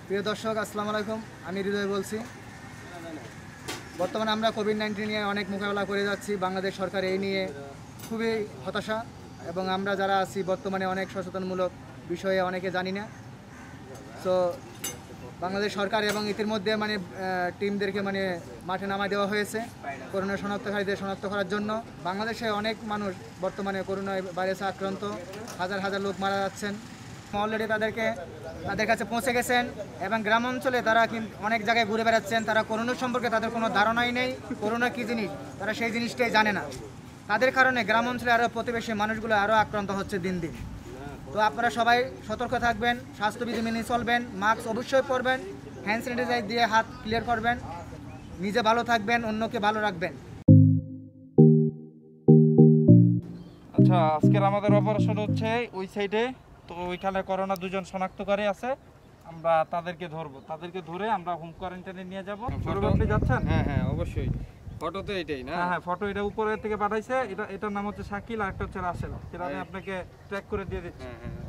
প্রিয় দর্শক, আসসালামু আলাইকুম। আমি হৃদয় বলছি। বর্তমানে আমরা কোভিড-19 নিয়ে অনেক মোকাবেলা করে যাচ্ছি। বাংলাদেশ সরকার এই নিয়ে খুবই হতাশা, এবং আমরা যারা আছি বর্তমানে অনেক সচেতনমূলক বিষয়ে অনেকে জানি না। সো বাংলাদেশ সরকার এবং ইতিমধ্যে টিমদেরকে মাঠে নামায় দেওয়া হয়েছে করোনা শনাক্তকারীদের শনাক্ত করার জন্য। বাংলাদেশে অনেক মানুষ বর্তমানে করোনা ভাইরাসে আক্রান্ত, হাজার হাজার লোক মারা যাচ্ছেন। অলরেডি তাদের কাছে পৌঁছে গেছেন, এবং গ্রাম অঞ্চলে তারা কিন্তু অনেক জায়গায় ঘুরে বেড়াচ্ছেন। তারা করোনা সম্পর্কে তাদের কোনো ধারণাই নেই, করোনা কী জিনিস তারা সেই জিনিসটাই জানে না। তাদের কারণে গ্রাম অঞ্চলে আরও প্রতিবেশী মানুষগুলো আরও আক্রান্ত হচ্ছে দিন দিন। তো আপনারা সবাই সতর্ক থাকবেন, স্বাস্থ্যবিধি মেনে চলবেন, মাস্ক অবশ্যই পরবেন, হ্যান্ড স্যানিটাইজার দিয়ে হাত ক্লিয়ার করবেন, নিজে ভালো থাকবেন, অন্যকে ভালো রাখবেন। আচ্ছা, আজকের আমাদের অপারেশন হচ্ছে ওই সাইডে। তো ওইখানে করোনা 2 জন শনাক্তকারী আছে। আমরা তাদেরকে ধরে আমরা হোম কোয়ারেন্টাইনে নিয়ে যাব। আপনি যাচ্ছেন? হ্যাঁ অবশ্যই। ফটো তো এটাই না? হ্যাঁ, ফটো এটা উপরে থেকে পাঠাইছে। এটার নাম হচ্ছে শাকিল, আর একটা হচ্ছে রাসেল। সেটা আমি আপনাকে ট্র্যাক করে দিয়ে দিচ্ছি।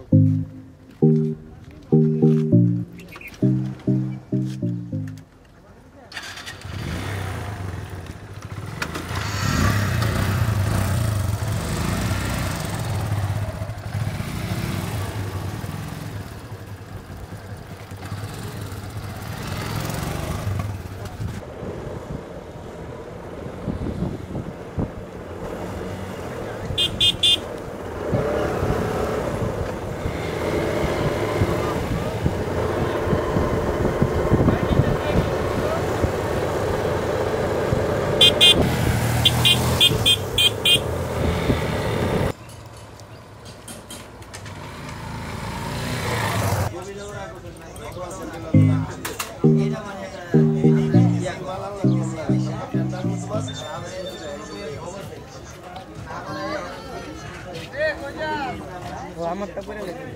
আমারটা করে গেছে।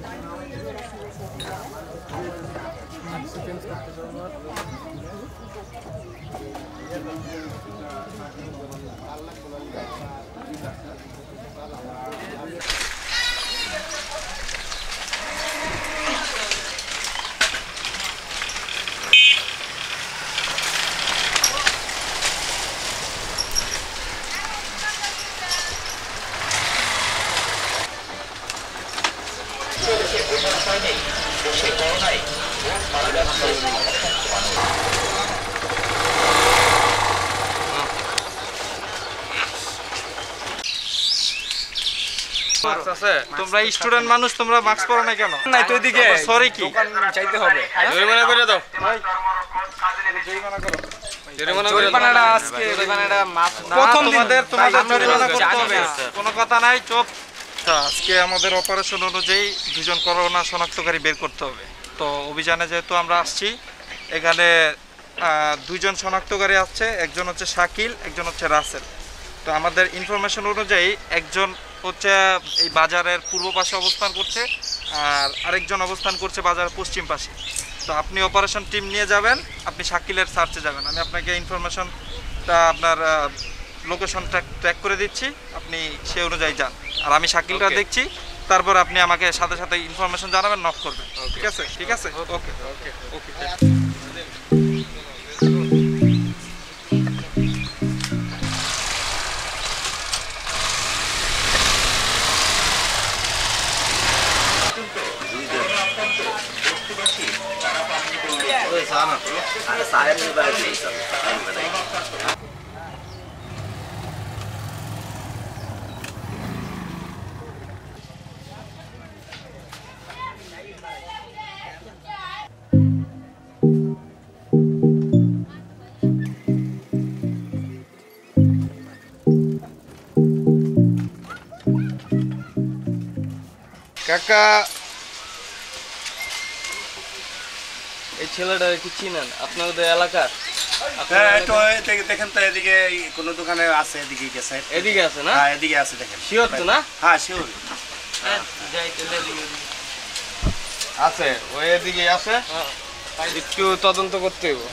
তোমরা স্টুডেন্ট মানুষ, তোমরা মাস্ক পরো না কেন? নাই তো এদিকে সরি কি দোকান চাইতে হবে। জরিমানা করে দাও। জরিমানাটা আজকে জরিমানাটা মাফ না। তোমাদের জরিমানা করতে হবে, কোনো কথা নাই, চুপ। আজকে আমাদের অপারেশন অনুযায়ী 2 জন করোনা শনাক্তকারী বের করতে হবে। তো অভিযানে যেহেতু আমরা আসছি, এখানে 2 জন শনাক্তকারী আছে। একজন হচ্ছে শাকিল, একজন হচ্ছে রাসেল। তো আমাদের ইনফরমেশন অনুযায়ী একজন হচ্ছে এই বাজারের পূর্ব পাশে অবস্থান করছে, আর আরেকজন অবস্থান করছে বাজারের পশ্চিম পাশে। তো আপনি অপারেশন টিম নিয়ে যাবেন, আপনি শাকিলের সার্চে যাবেন। আমি আপনাকে ইনফরমেশনটা আপনার লোকেশন ট্র্যাক করে দিচ্ছি, আপনি সে অনুযায়ী যান। আর আমি শাকিলটা দেখছি, তারপর আপনি আমাকে সাথে সাথে ইনফরমেশন জানাবেন, নক করবেন। ঠিক আছে? ঠিক আছে, ওকে ওকে ওকে। কাকা, এই ছেলেটা কি চিনেন আপনাদের এলাকার? দেখেন তো, এদিকে কোন দোকানে আছে, এদিকে গেছে। এদিকে আছে না? হ্যাঁ, এদিকে আছে, দেখেন। শিওর তো না? হ্যাঁ, শিওর আছে, ওই এদিকে আছে। একটু তদন্ত করতে হইব।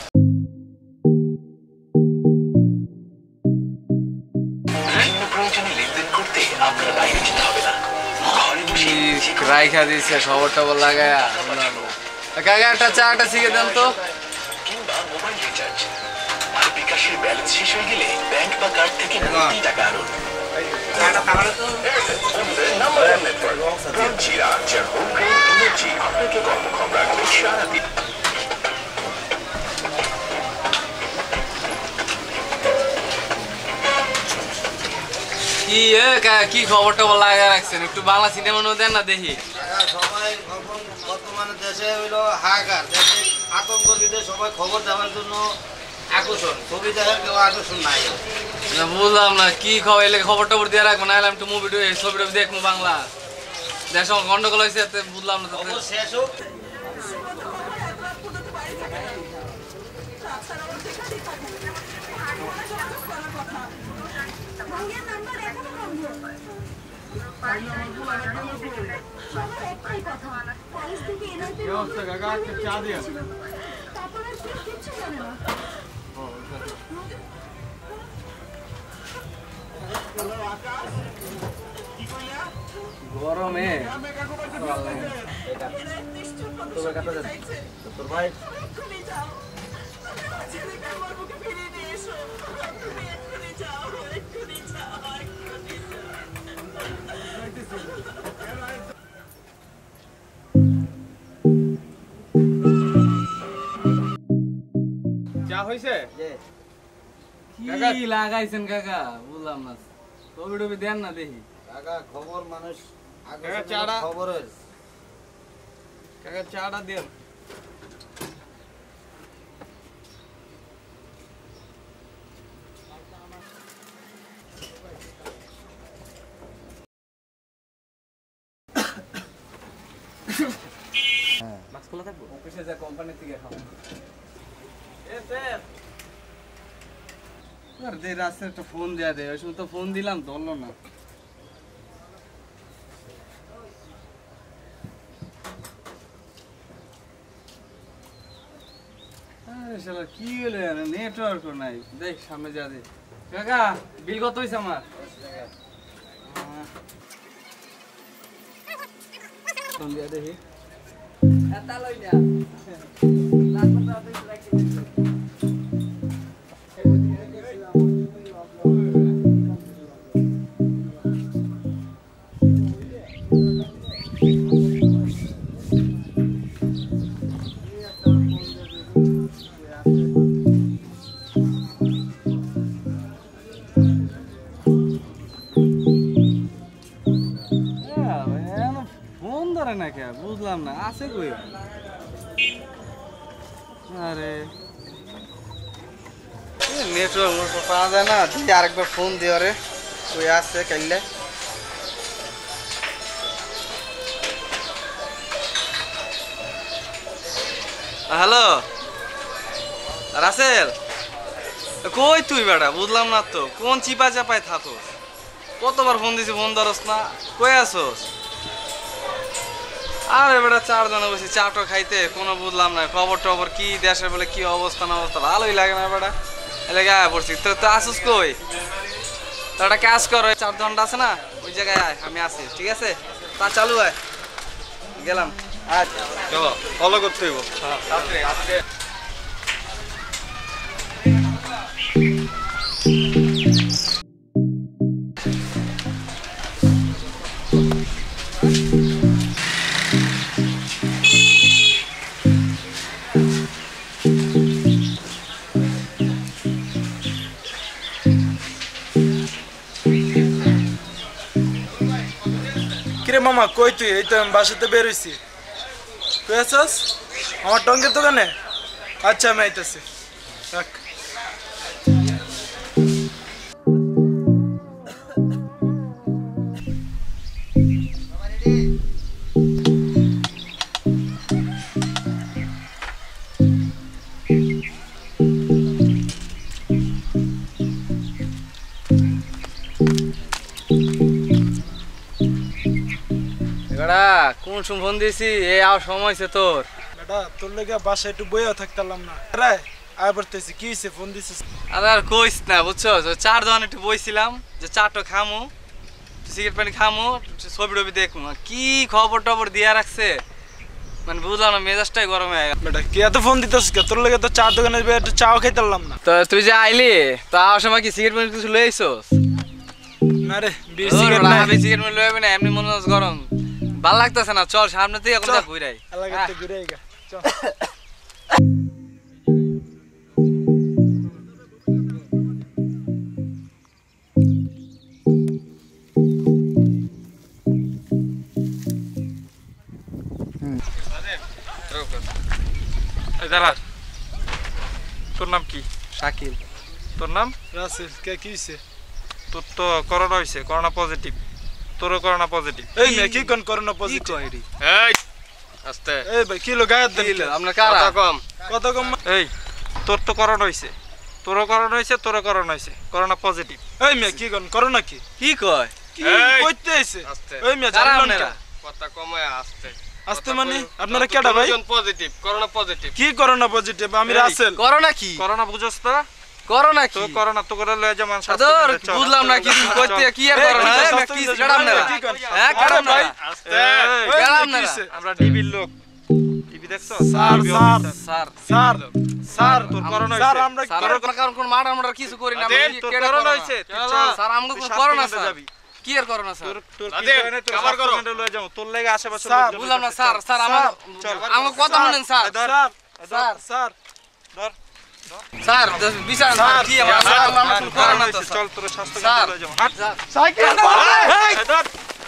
রাইখা দিচ্ছে খবর টবর লাগায়া। কাকা একটা চাটা শিখে দেন তো। কিংবা মোবাইল রিচার্জ আর বিকাশের ব্যালেন্স শেষ হয়ে গেলে ব্যাংক বা কার্ড থেকে নগদ টাকা আনুন। নাম্বার ওয়ান নেটওয়ার্ক জিরা যার হোম গ্রেন এনার্জি আপনাকে কর্মক্ষম রাখবে সারাদিন। কি কি খবর টবর লাগা রাখছেন, একটু বাংলা সিনেমা দেন না দেখি। সবাই বর্তমানে দেশে হইলো হাহাকার, দেশে আতঙ্ক দিতে সবাই খবর দেওয়ার জন্য আকর্ষণ, ছবি দেখার কেউ আকর্ষণ নাই। বুঝলাম না কি খবর, এলে খবর টবর দিয়ে রাখবো না, আমি একটু মুভি ছবি টবি দেখবো বাংলা। দেশ গন্ডগোল হয়েছে বুঝলাম না। খবর শেষ হোক। গরমে তোর ভাই চা হয়েছে? কি লাগাইছেন কাকা বুঝলাম না, ছবি টবি দেন না দেখি। কাকা খবর মানুষ কাকা চাটা খবরের কাকা চাটা দেন। অফিসে যা কোম্পানি থেকে খাবো। রাস্তায় একটা ফোন দেয়া দেয়, ওই সময় তো ফোন দিলাম ধরলো না। কি হলো নেটওয়ার্ক নাই, দেখ সামনে যা দে। কাকা বিল কত হয়েছে আমার? ফোন দিয়া দেখি। ফোন ধরে না কে বুঝলাম না, আছে কই? আরে নেটওয়ার্ক পাওয়া যায় না, দিয়ে আরেকবার ফোন দিয়ে রে কই আছে কাইলে। হ্যালো রাসেল, কই তুই বেটা বুঝলাম না তো, কোন চিপা চাপায় থাকো? কতবার ফোন দিছি ফোন ধরস না, কই আসোস? আরে বেটা চারজনে বসে চাটো খাইতে কোনো বুঝলাম না, খবর টবর কি দেশের বলে কি অবস্থা না অবস্থা ভালোই লাগে না বেটা, এলে গায়ে পড়ছি। তো তো আসুস কই? তো একটা কাজ করো, 4 ঘন্টা আছে না ওই জায়গায় আয়, আমি আসি, ঠিক আছে? তা চালু আয়, গেলাম। আচ্ছা চলো, ফলো করতে হইব। হ্যাঁ কিরে মামা কই তুই? এই তো আমি বাসাতে বের হইছি। তুই আছিস আমার টঙ্গের দোকানে? আচ্ছা আমি আইতেছি, রাখ। কোন সময় ফোন দিয়েছি? এ আর সময় আছে তোর? বেটা তোর লেগে বাসায় একটু বইয়া থাকতাম না রে, আয় পড়তেছি। কি হয়েছে ফোন দিছিস? আরে আর কইস না বুঝছো, 4 দোকানে একটু বইছিলাম যে চাটো খামু, সিগারেট পানি খামু, ছবি টবি দেখবো। কি খবর টবর দিয়া রাখছে মানে বুঝলাম না, মেজাজটাই গরম হয়ে গেল। বেটা কে এত ফোন দিতেছিস কে? তোর লাগে তো চা দোকানে একটু চাও খাইতে পারলাম না। তো তুই যে আইলি তো আসার সময় কি সিগারেট মিনিট কিছু লয়ে আইছস? না রে বিড়ি সিগারেট না। আমি সিগারেট মিনিট লয়ে আইবি না, এমনি মনে হচ্ছে গরম ভাল লাগতেছে না। চল সামনে থেকে এখন যা ঘুরাই। এলাকাতে ঘুরে আইগা চল। এই দাঁড়া, তোর নাম কি? শাকিল। তোর নাম? রাসেল। কে কি হইছে? তোর তো করোনা হয়েছে, করোনা পজিটিভ। তোরও করোনা পজিটিভ। এই মে কি কোন করোনা পজিটিভ? এই আস্তে। এই ভাই কি লো গায়ের দেন? আপনার কারা? কত কম? এই তোর তো করোনা হয়েছে, তোরও করোনা হয়েছে, তোরও করোনা হয়েছে, করোনা পজিটিভ। এই মে কি কোন করোনা কি? কি কয়? কি কইতে আইছে? এই মে জানেন না? কথা কমায় আসতে। আস্তে মানে আপনারা কেডা ভাই? Positive, corona positive. কি করোনা পজিটিভ? আমি রাসেল। করোনা কি? করোনা বুঝছ না? করোনা তো কি? করোনা তো করে লয়ে যেমন আদর বুঝলাম না কি কইতে কি আর করোনা? কি কাটাম না? হ্যাঁ কাটাম না। কাটাম না। আমরা ডিবির লোক। টিভি দেখছো? Sir sir sir sir sir তোর করোনা স্যার হয়েছে। আমরা স্যার কারণ কোন মার্ডার মার্ডার কিছু করি না। তোর করোনা হয়েছে। স্যার আমগো কোন করোনা স্যার। কি আর করোনা স্যার? তোর কি হয় না? তোর কভার করো। লয়ে যাও। তোর লাগি আশেপাশে স্যার, লোকজন বুঝলাম না আছে। স্যার। স্যার আমার আমগো কথা শুনেন স্যার। স্যার স্যার স্যার ধর। স্যার বিচার স্যার কি আমার স্যার আমার কোন করোনা তো চল তোর স্বাস্থ্য স্যার। কেন্দ্রে লয়ে যাও। হাট। সাইকেল এই ধর।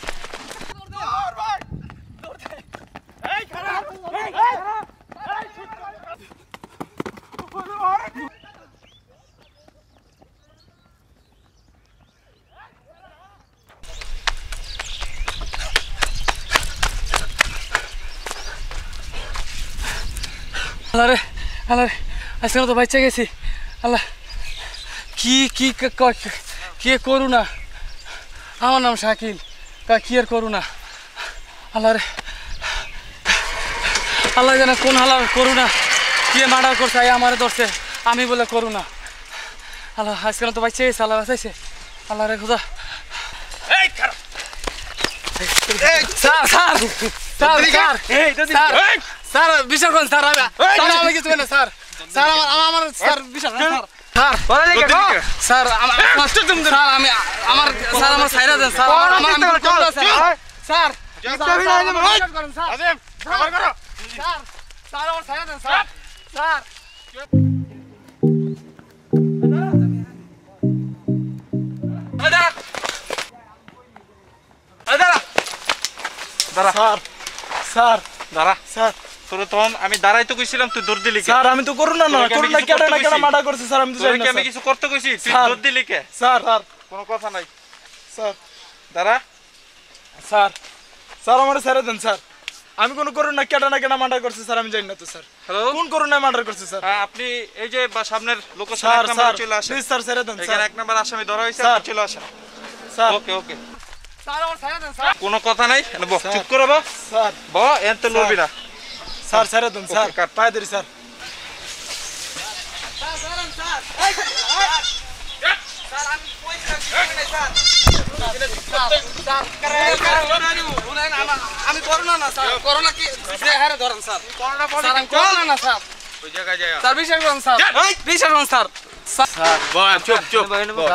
আল্লাহ রে আল্লাহ রে আজকে তো বাচ্চা গেছি। আল্লাহ কি কি কি করু না। আমার নাম শাকিল। কি আর করু না। আল্লাহ রে আল্লাহ জানে কোন হালা করু না। কি মার্ডার করছে আমারে ধরছে, আমি বলে করু না। আল্লাহ আজকে তো বাচ্চা গেছে। আল্লাহ বাঁচাইছে। আল্লাহ রে খোদা। Sir sir sir sir sir বিচার করুন স্যার। আমি কিছু না স্যার। স্যার আমার স্যার বিচার স্যার স্যার স্যার আমি আমার স্যার আমার সাইরা দেন স্যার। আমার স্যার স্যার আমার সাইরা দেন স্যার। স্যার দাঁড়া স্যার স্যার দাঁড়া। স্যার তোর তখন আমি দাঁড়াই তো কইছিলাম, তুই দৌড় দিলি কে? স্যার আমি তো করোনা না। তোকে আমি করোনা কিছু কেডা করতে না কেডা কইছি? মার্ডার করছে স্যার আমি তো জানি তোকে না। আমি কিছু করতে কইছি, তুই স্যার। দৌড় দিলি কে? স্যার স্যার কোনো কথা নাই। স্যার দাঁড়া। স্যার স্যার আমার ছেড়ে দেন স্যার। আমি কোন করোনা কেডা না কেডা মার্ডার করছে স্যার আমি জানি না তো স্যার। হ্যালো, কোন করোনা মার্ডার করছে স্যার? আপনি এই যে সামনের লোকেশন স্যার এক স্যার নাম্বার চলে আসেন। প্লিজ স্যার ছেড়ে দেন এখানে স্যার। এক নাম্বার আসামি ধরা হয়েছে, স্যার। আপনি চলে আসেন। স্যার ওকে ওকে, স্যার আমার সাইরা দেন স্যার। কোনো কথা নাই। এনে বস, স্যার। চুপ করে বস। স্যার বস, এনতে লড়বি না। স্যার ছেড়ে দেন স্যার। ওকে, কাট। পায়ে ধরি স্যার। আমি করোনা না স্যার। করোনা কি হারে ধরেন স্যার। স্যার আমি করোনা না স্যার। স্যার বিশ্বাস করুন স্যার। বিশ্বাস করুন স্যার। স্যার চুপ চুপ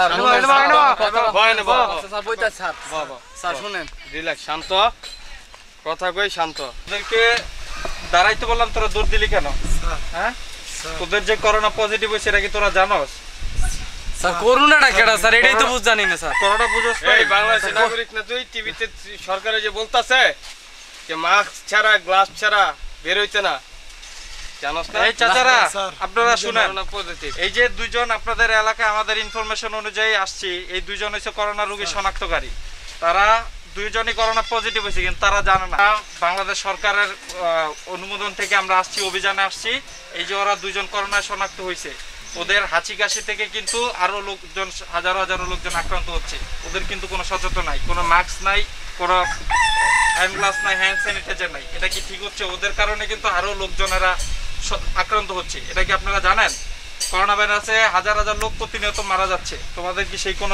স্যার বইতা স্যার। স্যার শুনেন রিল্যাক্স, শান্ত কথা কই, শান্ত। তোদেরকে দাঁড়াইতে বললাম, তোরা দৌড় দিলি কেন? হ্যাঁ, তোদের যে করোনা পজিটিভ হয়েছে এটা কি তোরা জানোস? স্যার করোনাটা কেডা স্যার এটাই তো বুঝ জানি না স্যার। করোনা বুঝোস না? এই বাংলাদেশের নাগরিক না তুই? টিভিতে সরকারে যে বলতাছে যে মাস্ক ছাড়া গ্লাস ছাড়া বের হইতে না, জানোস না? এই চাচারা, স্যার, আপনারা শুনেন, করোনা পজিটিভ। এই যে দুইজন আপনাদের এলাকায় আমাদের ইনফরমেশন অনুযায়ী আসছি, এই দুইজন হচ্ছে করোনা রোগী শনাক্তকারী। তারা দুইজনই করোনা পজিটিভ হয়েছে, কিন্তু তারা জানে না। বাংলাদেশ সরকারের অনুমোদন থেকে আমরা আসছি, অভিযানে আসছি। এই যে ওরা দুইজন করোনায় শনাক্ত হয়েছে, ওদের হাঁচি কাশি থেকে কিন্তু আরো লোকজন, হাজারো হাজারো লোকজন আক্রান্ত হচ্ছে। ওদের কিন্তু কোনো সচেতন নাই, কোনো মাস্ক নাই, কোনো হ্যান্ড গ্লাভস নাই, হ্যান্ড স্যানিটাইজার নাই। এটা কি ঠিক হচ্ছে? ওদের কারণে কিন্তু আরো লোকজনেরা আক্রান্ত হচ্ছে। এটা কি আপনারা জানেন? করোনা ভাইরাসে হাজার হাজার লোক প্রতিনিয়ত মারা যাচ্ছে। তোমাদের কি সেই কোনো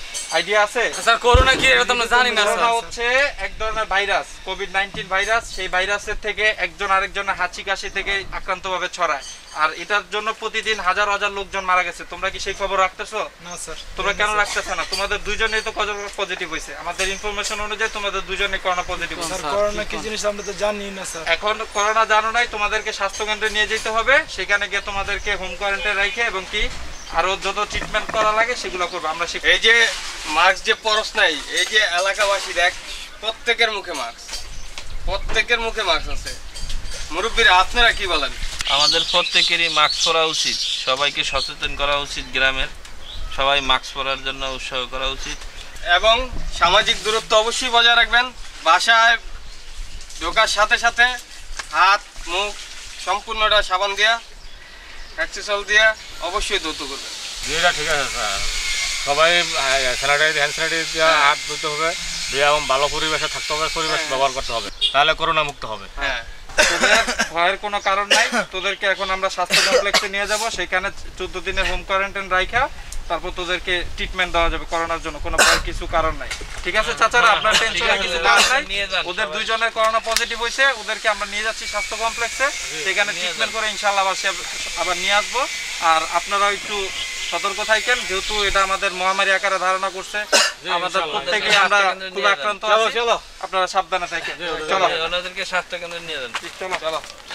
আইডিয়া আছে? স্যার করোনা কি এটা তো আমরা জানি না করোনা স্যার। হচ্ছে এক ধরনের ভাইরাস, কোভিড-19 ভাইরাস। সেই ভাইরাসের থেকে একজন আরেকজনের হাঁচি কাশি থেকে আক্রান্তভাবে ছড়ায়। আর এটার জন্য প্রতিদিন হাজার হাজার লোকজন মারা গেছে। তোমরা কি সেই খবর রাখতেছো? না স্যার। তোমরা কেন রাখতেছো না? তোমাদের দুইজনেই তো পজিটিভ হয়েছে। আমাদের ইনফরমেশন অনুযায়ী তোমাদের দুইজনেই করোনা পজিটিভ হয়েছে। স্যার করোনা কি জিনিস আমরা তো জানি না স্যার। এখন করোনা জানো নাই, তোমাদেরকে স্বাস্থ্য কেন্দ্রে নিয়ে যেতে হবে। সেখানে গিয়ে তোমাদেরকে হোম কোয়ারেন্টাইন রাখে এবং কি আরো যত ট্রিটমেন্ট করা লাগে সেগুলো করবে। আমরা এই যে মাস্ক যে পরশ নাই, এই যে এলাকাবাসী দেখ প্রত্যেকের মুখে মাস্ক, প্রত্যেকের মুখে মাস্ক আছে। মুরব্বীরা আপনারা কি বলেন? আমাদের প্রত্যেকেরই মাস্ক পরা উচিত, সবাইকে সচেতন করা উচিত, গ্রামের সবাই মাস্ক পরার জন্য উৎসাহ করা উচিত। এবং সামাজিক দূরত্ব অবশ্যই বজায় রাখবেন। বাসায় ঢোকার সাথে সাথে হাত মুখ সম্পূর্ণটা সাবান দিয়া অ্যাক্সেসল দিয়া অবশ্যই ধুতে করবেন। এটা ঠিক আছে স্যার, সবাই স্যানিটাইজ হ্যান্ড স্যানিটাইজ দিয়ে হাত ধুতে হবে, দিয়ে এবং ভালো পরিবেশে থাকতে হবে, পরিবেশ ব্যবহার করতে হবে, তাহলে করোনা মুক্ত হবে। হ্যাঁ, তোদের ভয়ের কোনো কারণ নাই। তোদেরকে এখন আমরা স্বাস্থ্য কমপ্লেক্সে নিয়ে যাব। সেখানে 14 দিনের হোম কোয়ারেন্টাইন রাখা, তারপর তোদেরকে ট্রিটমেন্ট দেওয়া যাবে করোনার জন্য। কোনো ভয়ের কিছু কারণ নাই। ঠিক আছে চাচারা, আপনার টেনশনের কিছু কারণ নাই। ওদের দুইজনের করোনা পজিটিভ হয়েছে, ওদেরকে আমরা নিয়ে যাচ্ছি স্বাস্থ্য কমপ্লেক্সে। সেখানে ট্রিটমেন্ট করে ইনশাআল্লাহ আবার নিয়ে আসবো। আর আপনারাও একটু সতর্ক থাকেন, যেহেতু এটা আমাদের মহামারী আকারে ধারণা করছে। আমাদের প্রত্যেকেই আমরা খুব আক্রান্ত আছি। আপনারা সাবধানে থাকেন। চলো ওনাদেরকে স্বাস্থ্য কেন্দ্রে নিয়ে যান। চলো।